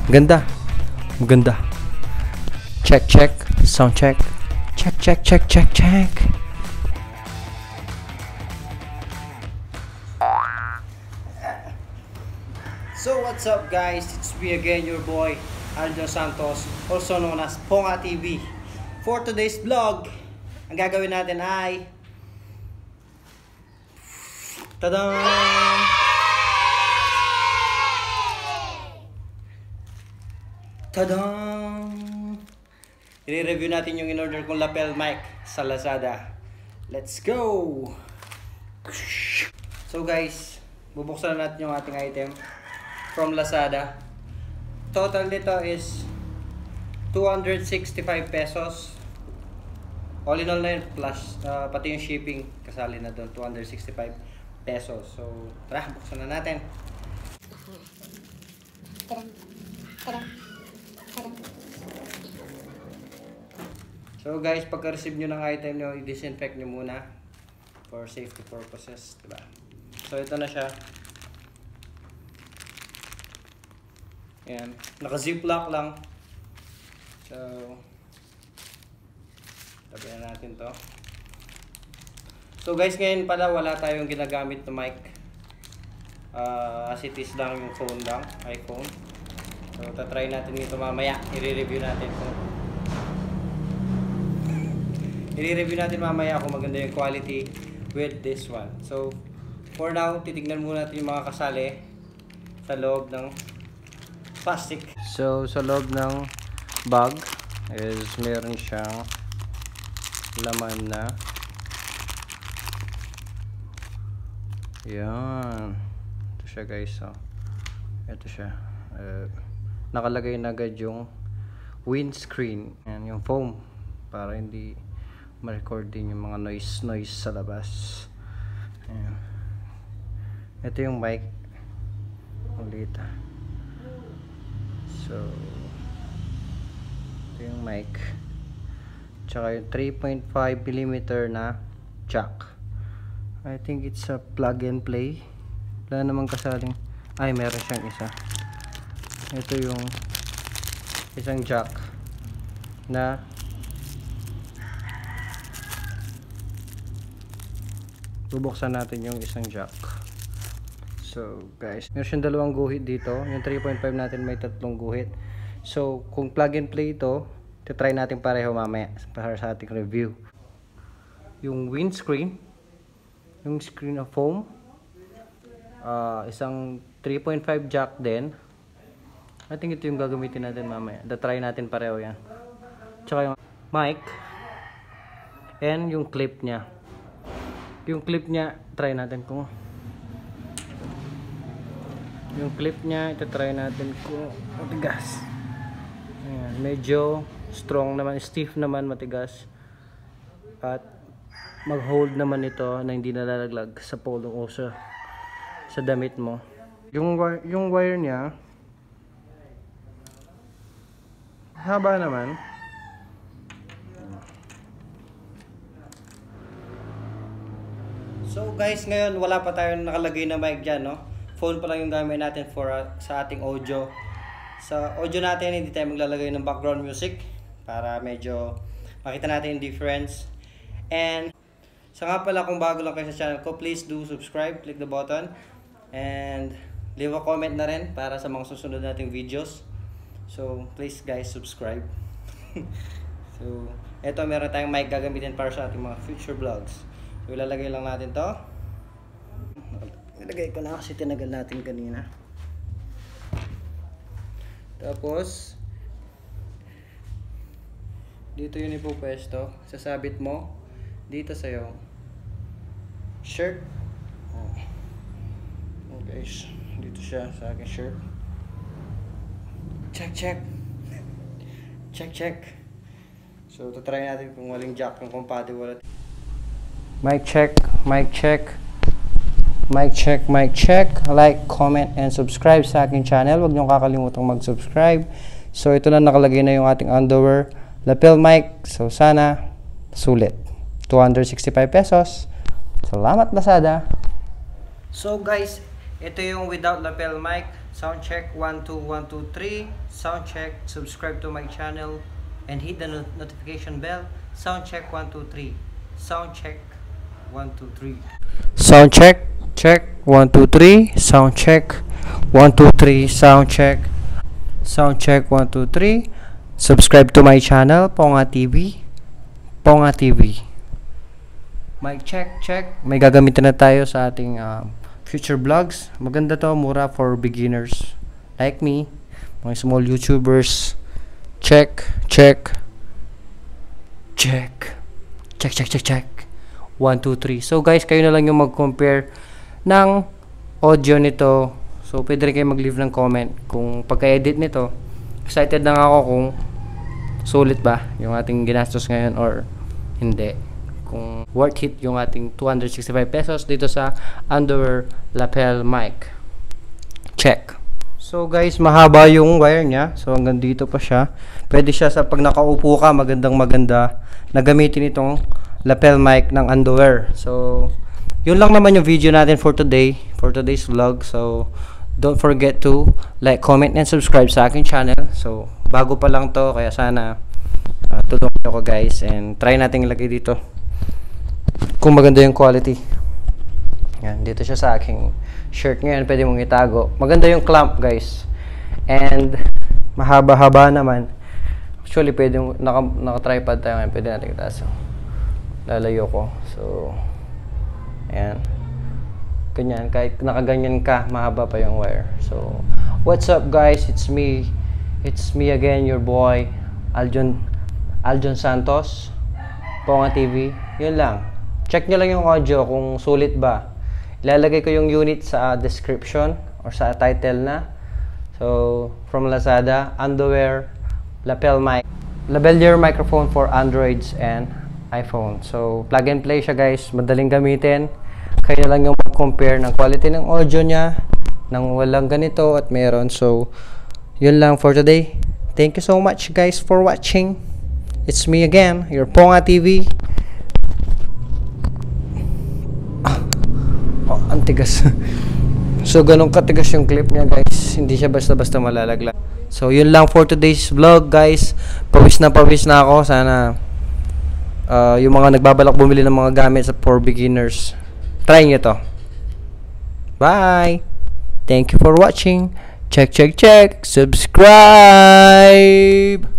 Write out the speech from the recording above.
Ganda. Maganda. Check, check. Sound check. Check, check, check, check, check. So what's up guys, it's me again, your boy Aldo Santos, also known as Ponga TV. For today's vlog, ang gagawin natin ay tadam! Tadam! I-review natin yung in-order kong lapel mic sa Lazada. Let's go! So guys, bubuksan natin yung ating item from Lazada. Total nito is 265 pesos. All in all na yun, plus pati yung shipping kasali na doon, 265 pesos. So tara, buksan na natin. So guys, pagka-receive nyo ng item nyo, i-disinfect nyo muna for safety purposes, diba? So ito na siya. Ayan, naka-ziplock lang. So tabi na natin to. So guys, ngayon pala wala tayong ginagamit na mic. As it is lang yung phone lang, iPhone. So tatry natin ito mamaya, i-review natin kung kung maganda yung quality with this one. So for now, titignan muna natin yung mga kasali sa loob ng plastic. So sa loob ng bag is meron siyang laman na yan. Ito siya guys, oh. Ito siya, nakalagay na agad yung windscreen and yung foam para hindi ma-record din yung mga noise sa labas. Ayan. Ito yung mic ulit. So ito yung mic, tsaka yung 3.5mm na jack. I think it's a plug and play. Wala namang kasaling, ay meron siyang isa. Ito yung isang jack na bubuksan natin yung isang jack. So guys, meron siyang dalawang guhit dito. Yung 3.5 natin may tatlong guhit. So kung plug and play ito, try natin pareho mamaya para sa ating review. Yung windscreen, yung screen of foam, isang 3.5 jack din. I think ito yung gagamitin natin mamaya. Try natin pareho yan. Tsaka yung mic and yung clip niya. Yung clip niya, try natin kung yung clip niya, try natin kung matigas. Ayan, medyo strong naman, stiff naman, matigas. At mag-hold naman ito na hindi nalalaglag sa polo o sa damit mo. Yung wire niya haba naman. So guys, ngayon wala pa tayong nakalagay na mic dyan, no? Phone pa lang yung gamit natin for sa ating audio. Sa audio natin, hindi tayo maglalagay ng background music para medyo makita natin yung difference. And sa nga pala, kung bago lang kayo sa channel ko, please do subscribe, click the button, and leave a comment na rin para sa mga susunod nating videos. So please guys, subscribe. So eto, meron tayong mic gagamitin para sa ating mga future vlogs. So ilalagay lang natin to. Ilagay ko na kasi tinagal natin kanina. Tapos dito yun ipupwesto. Sasabit mo dito sa yung shirt. Oh guys, dito siya sa aking shirt. Check, check. Check, check. So try natin kung waling jack yung compatible. Mic check, mic check, mic check, mic check. Like, comment, and subscribe sa aking channel. Huwag niyong kakalimutang mag-subscribe. So ito na, nakalagay na yung ating underwear lapel mic. So sana sulit. 265 pesos. Salamat Lazada. So guys, ito yung without lapel mic. Sound check 1 2 1 2 3. Sound check. Subscribe to my channel and hit the notification bell. Sound check 1 2 3. Sound check 1 2 3. Sound check. Check 1 2 3. Sound check 1 2 3. Sound check. Sound check 1 2 3. Subscribe to my channel, Ponga TV. Ponga TV. Mic check, check. May gagamitin na tayo sa ating future vlogs. Maganda to, mura for beginners like me, mga small YouTubers. Check, check. Check. Check, check, check, check. 1 2 3. So guys, kayo na lang yung mag-compare ng audio nito. So pwede rin kayo mag-leave ng comment kung pagka-edit nito. Excited lang ako kung sulit ba yung ating ginastos ngayon or hindi. Kung worth it yung ating 265 pesos dito sa underwear lapel mic. Check. So guys, mahaba yung wire niya. So hanggang dito pa siya. Pwede siya sa pag nakaupo ka, maganda na gamitin itong lapel mic ng underwear. So yun lang naman yung video natin for today, for today's vlog. So don't forget to like, comment, and subscribe sa aking channel. So bago pa lang to, kaya sana tulungan nyo ko guys, and try natin ilagay dito kung maganda yung quality. Yan, dito siya sa aking shirt ngayon, pwede mong itago. Maganda yung clamp guys, and mahaba-haba naman. Actually pwede naka-tripod tayo ngayon, pwede natin itaas. Lalayo ko. So ayan, ganyan, kahit nakaganyan ka, mahaba pa yung wire. So what's up guys, it's me again, your boy Aljon Santos, Ponga TV. Yun lang, check nyo lang yung audio kung sulit ba. Ilalagay ko yung unit sa description or sa title na. So from Lazada, underwear lapel mic, lavalier microphone for Androids and iPhone. So plug and play siya guys, madaling gamitin. Kayo na lang yung mag-compare ng quality ng audio niya, nang walang ganito at meron. So yun lang for today. Thank you so much guys for watching. It's me again, your Ponga TV. Oh, antigas. So ganun katigas yung clip niya guys, hindi siya basta-basta malalaglag. So yun lang for today's vlog guys. Pawis na ako. Sana yung mga nagbabalak bumili ng mga gamit for beginners, try nyo to. Bye. Thank you for watching. Check, check, check. Subscribe.